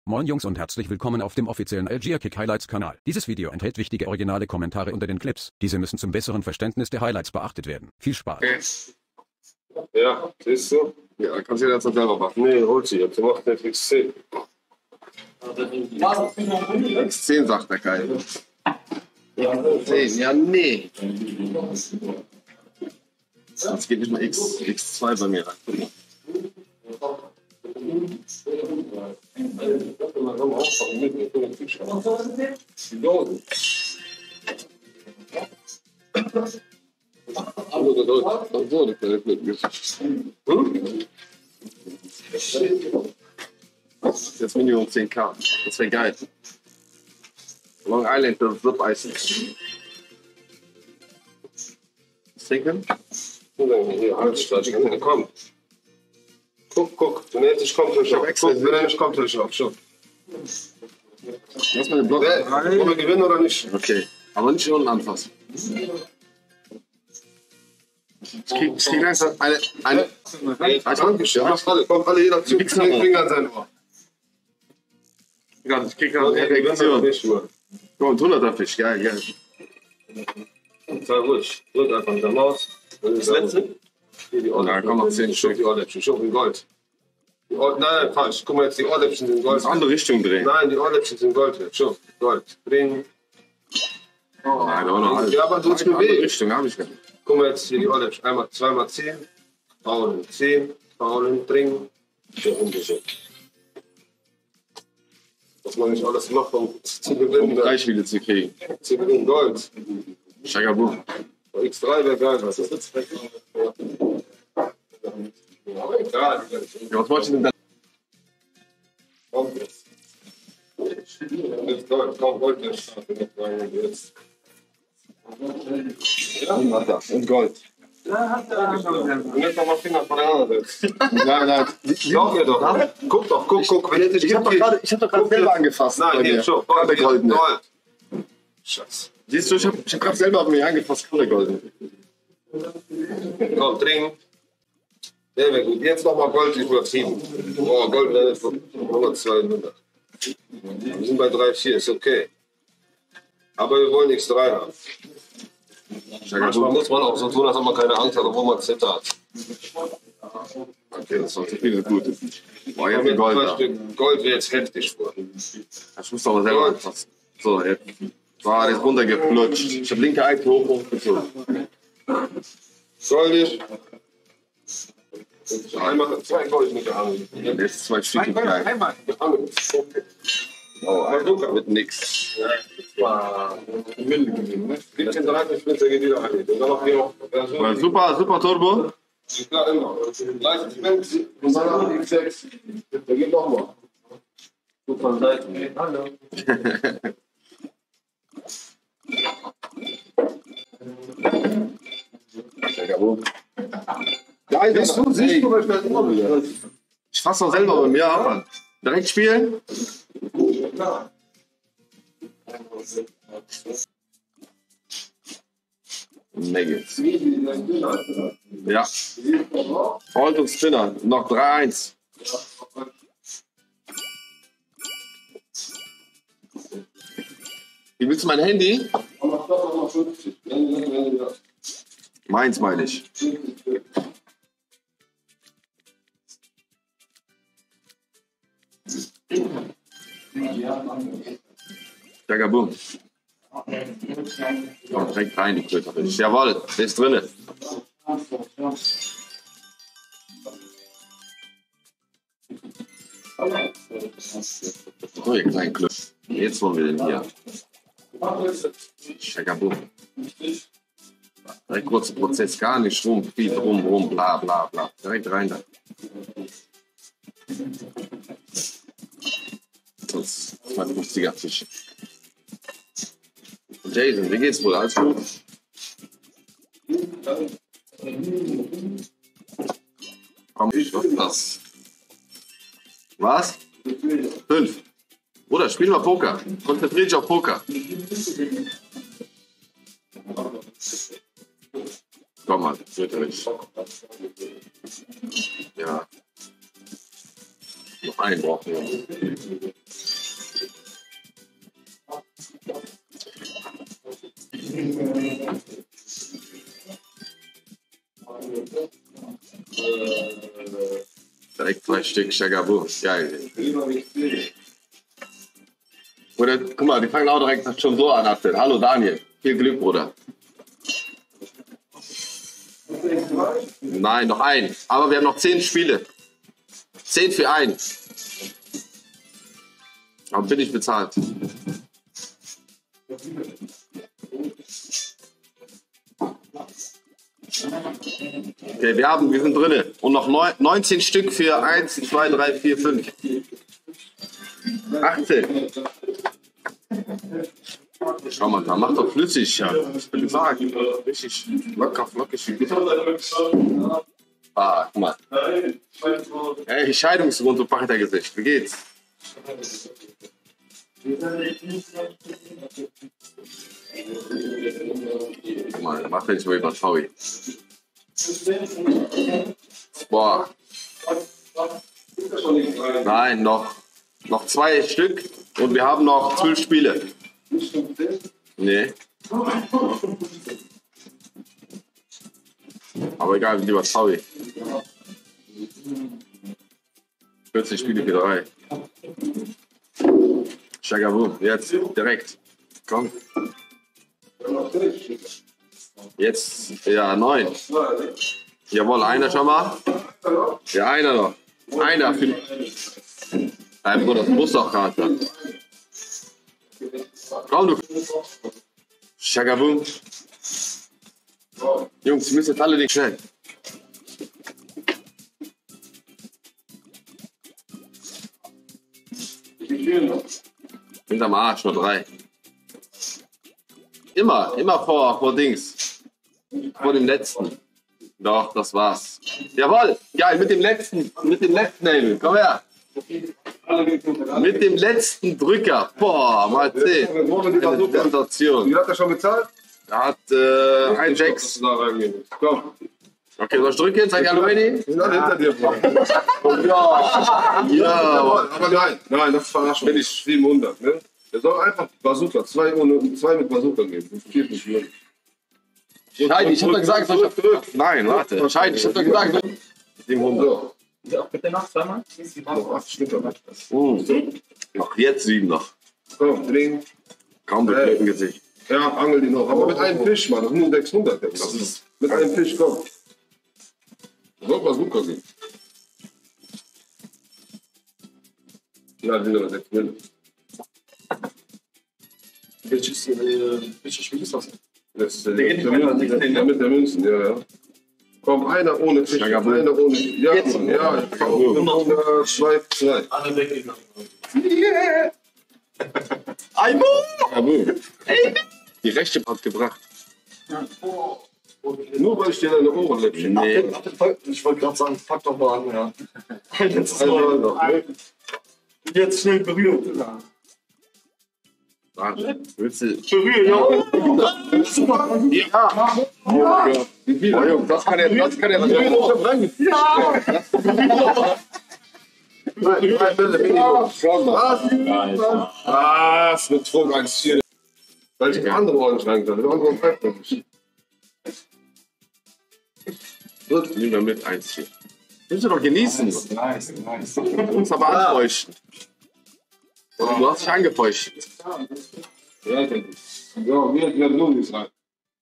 Moin Jungs und herzlich willkommen auf dem offiziellen Algier Kick Highlights Kanal. Dieses Video enthält wichtige originale Kommentare unter den Clips. Diese müssen zum besseren Verständnis der Highlights beachtet werden. Viel Spaß. Okay. Ja, siehst du? Ja, kannst du jetzt noch selber machen. Nee, holt sie jetzt. Du machst Netflix 10. X10 sagt der Kai. 10, ja nee. Jetzt geht nicht mal X2 bei mir rein. Jetzt Minimum 10k. Das wäre geil. Long Island, das Sub Eis. Trinken? Hier, halt, komm. Guck. Wenn er nicht kommt, hör auf. Wenn er nicht kommt, hör auf. Schau. Lass mal den Block rein. Wollen wir gewinnen oder nicht? Okay, aber nicht unten anfassen. Ich krieg langsam eine. Kommt alle jeder zu. Finger an sein Ohr. Ich krieg gerade eine Reaktion. Komm, 100er Fisch, geil. Sei ruhig. Drück einfach mit der Maus. Das letzte? Hier die Ohrläppchen. Ja, komm noch 10 Stück. Die Ohrläppchen, schau in Gold. Nein, falsch. Guck mal jetzt, die Ohrläppchen sind Gold. In andere Richtung drehen. Nein, die Ohrläppchen sind Gold. Schau, Gold. Drehen. Nein, auch noch Ja, aber du hast bewegt. Richtung habe ich gar nicht. Guck mal jetzt hier die Ohrläppchen. Einmal, zweimal 10. Faulen, 10. Faulen, drehen. So umgekehrt. Was man nicht alles macht, um zu gewinnen. Gleich wieder zu kriegen. Zu gewinnen Gold. Shagabu. X3 wäre geil. Was ist das? Aber egal. Ja, was wolltest du denn da? Komm jetzt. Jetzt Gold. Komm, Gold. Jetzt. Ja, Und Gold. und jetzt nochmal Finger voneinander setzen. Nein. Schau ihr doch. Guck doch, guck. Wenn Ich hab doch gerade selber angefasst. Nein, hier, schau. Der goldene. Gold. Scheiße. Siehst du, ich hab gerade selber auf mich angefasst. Der goldene. Komm, trinken. Sehr, sehr gut. Jetzt nochmal Gold übertrieben. Oh, Gold wäre nicht von 100, 200. Wir sind bei 3, 4, ist okay. Aber wir wollen X3 haben. Manchmal muss man auch so tun, als ob man keine Angst hat, obwohl man zittert. Okay, das war zu viel gut. Boah, jetzt Mit ein Gold. 2 Da. Stück Gold wäre jetzt heftig vor. Ich muss aber selber anfassen. So, jetzt. So, der ist runtergeflutscht. Ich hab linke Ecke hochgezogen. Goldig. Einmal 2 Gold mit der Hand. Jetzt 2 Stückchen geil. Einmal. Oh, mit nix. Ja, 17, 30 Spitze geht wieder ein. Und dann noch hier. Super Turbo. Klar, immer. 30 Spitze und dann noch die X6. Der geht nochmal. Gut von Seiten. Hallo. Ja, siehst du, ich fasse doch selber bei mir ab. Direkt spielen. Nuggets. Ja. Hold und Spinner. Noch 3-1. Wie willst du mein Handy? Meins meine ich. Jagabum. Komm, direkt rein, die Klöterfisch. Jawohl, der ist drinne. So, ihr kleinen Klöter. Jetzt wollen wir den hier. Jagabum. Direkt kurzer Prozess, gar nicht rum, viel rum, bla bla bla. Direkt rein da. Sonst 250er Fisch. Jason, wie geht's wohl? Alles gut? Komm, was ist das? Was? 5. Bruder, spiel mal Poker. Konzentrier dich auf Poker. Komm mal, das wird nicht. Ja. Noch einen brauchen wir. Direkt 2 Stück Shagabu. Geil. Oder, guck mal, die fangen auch direkt schon so an. Hallo Daniel. Viel Glück, Bruder. Nein, noch ein. Aber wir haben noch 10 Spiele. 10 für 1. Aber bin ich bezahlt. Okay, wir sind drinne. Und noch 19 Stück für 1, 2, 3, 4, 5. 18. Schau mal, da macht doch flüssig, ja. Ich bin gesagt, richtig locker, flockig. Ah, guck mal. Hey, Scheidungsgrund und Pachtergesicht. Wie geht's? Guck mal, mach nicht mal über Faui. Boah. Nein, noch 2 Stück und wir haben noch 12 Spiele. Nee. Aber egal, lieber Faui. 40 Spiele für 3. Shagaboom, jetzt direkt. Komm. Jetzt, ja, 9. Jawohl, einer schon mal. Ja, einer noch. Einer für. Nein, Bruder, das muss doch gerade. Komm, du. Shagaboom. Jungs, ihr müsst jetzt alle nicht schnell. Hinterm Arsch, nur 3. Immer vor Dings. Vor dem letzten. Doch, das war's. Jawohl, geil, mit dem letzten Hebel. Komm her. Mit dem letzten Drücker. Boah, mal 10. Sensation. Wie hat er schon bezahlt? Er hat 1 Jacks. Komm. Okay, soll ich drücken? Seid ihr alle ready? Wir sind alle hinter dir. Ja. Aber nein, das ist Verarschung. Bin ich 700. Ne? Er soll einfach Bazooka, 2 mit Bazooka geben. 4 nicht mehr. Scheide, ich hab doch gesagt, nein, warte. Scheide, ich hab doch gesagt, 700. Bitte noch zweimal. Noch 8 Stück. Noch jetzt 7 noch. Komm, drehen. Kaum betreten Gesicht. Ja, angel die noch. Aber mit einem Fisch, Mann. Das sind nur 600. Das ist mit einem Fisch, komm. Soll Bazooka geben. Ja, die sind aber 6 Mille. Welches Spiel ist das? Das ist mit der Münzen, ja. Komm, einer ohne Fisch, einer ohne. Ja, Mann, ja. 2. Alle weggegangen. Yeah. Die rechte hat gebracht. Nur weil ich dir deine Ohren läppchen. Nee. Ich wollte gerade sagen, pack doch mal an, ja. Einmal noch, ne? Jetzt schnell berühren. Willst du? Berühren, ja. Ja. Junge, das kann er nicht Was? Mit Druck 1,4. Weil ich andere Ohren schrank habe. Der andere pfeift noch nicht. Nimm mal mit 1 hier. Willst du doch genießen? Nice. Du musst aber anfeuchten. Du hast dich angefeuchtet. Ja, wir haben nur nicht rein.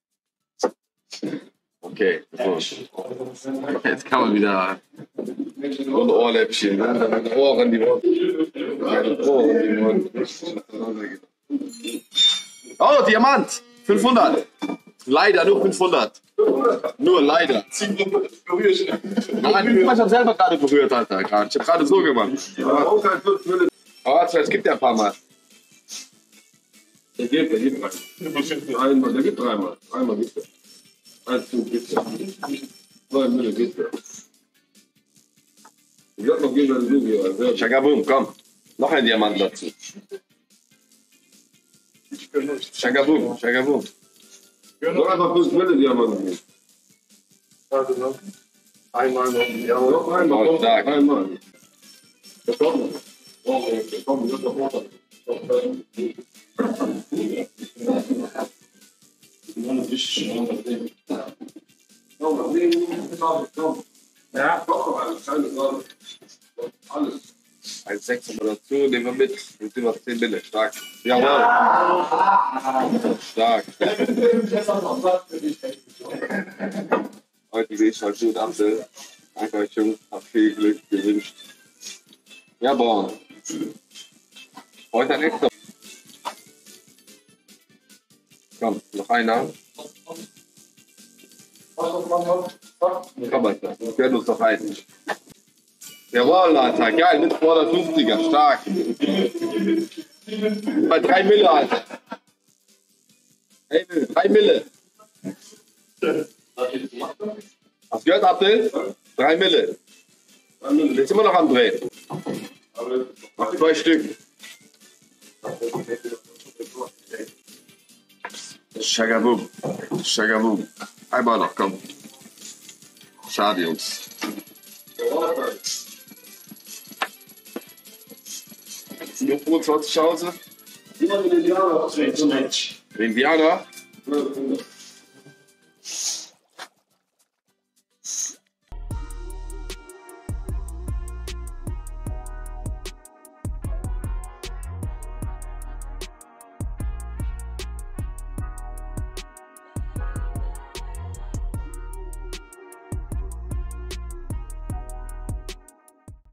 Okay, so. Jetzt kann man wieder ohne Ohrläppchen, mit Ohren die Ohren. Oh, Diamant! 500! Leider nur 500. Nur leider. Nein, ich habe selber gerade berührt, Alter. Ich habe gerade so gemacht. Oh, es gibt ja ein paar Mal. Der gibt rein. Einmal, der gibt 3-mal. Einmal gibt er. 1, 2 gibt er. 2 Mille gibt er. Ich sag noch, gehen wir so hier. Shagaboom, komm. Noch ein Diamant dazu. Shagaboom. Noch einfach 5 Mille Diamanten geben. Einmal noch. Ja, Noch einmal. Oh, stark. Einmal. Das kommt noch. Das kommt noch. Ja, alles. Ein 6 aber dazu, nehmen wir mit. Jetzt sind wir 10 Bille. Stark. Jawohl. Stark. Heute gehe ich halt gut ab. Danke euch, Jungs. Hab viel Glück gewünscht. Jawohl. Heute ein extra. Komm, noch einer. Komm, Alter. Gönn uns doch einen. Jawohl, Alter. Geil, mit 250er. Stark. Bei 3 Mille, Alter. Hey, 3 Mille. Hast du gehört, Abdel? 3 Mille. Jetzt sind wir noch am Drehen. Mach 2 Stück. Shagaboom. Shagaboom. Einmal noch, komm. Schade, Jungs. Nur 25 Hause. Indianer. Indianer?